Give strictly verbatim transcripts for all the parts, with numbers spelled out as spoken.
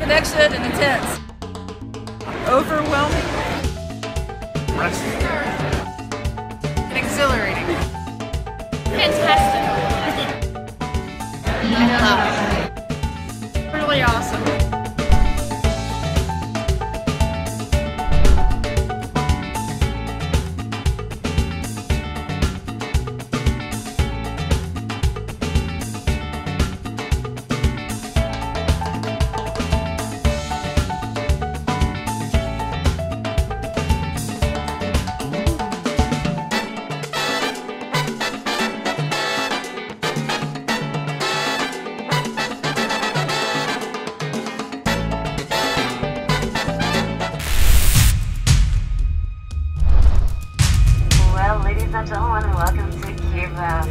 connection and intense. Overwhelming. Restful. And exhilarating. Fantastic. And really awesome. Ladies and gentlemen, welcome to Cuba.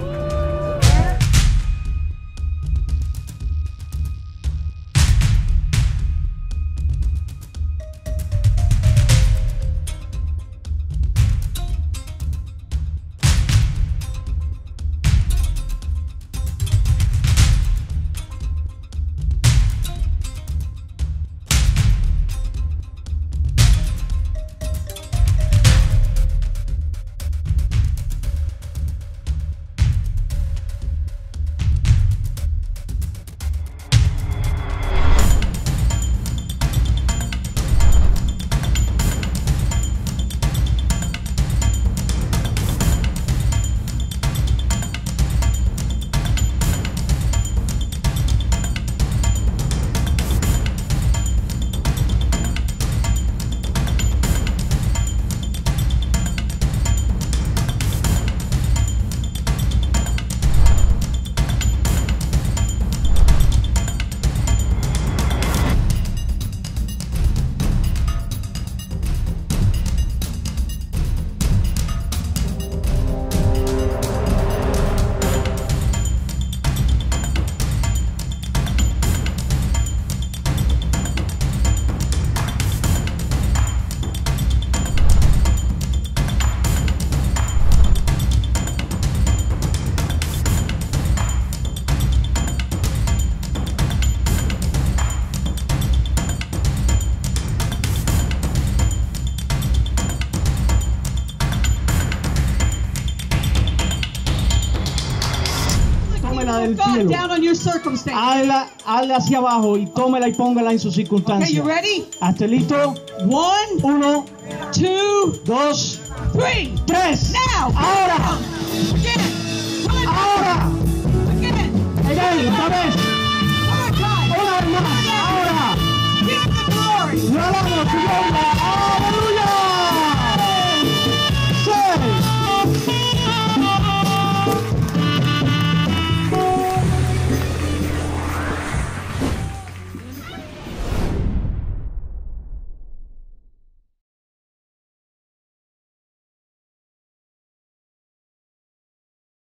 Del cielo. Down on your circumstance. Hazla, hazla hacia abajo y tómela y póngala en su circunstancia. Okay, you ready? ¿Hasta listo? One, uno, two, dos, three, tres. Now. Ahora. Again. Ahora. Again. Again. Otra vez.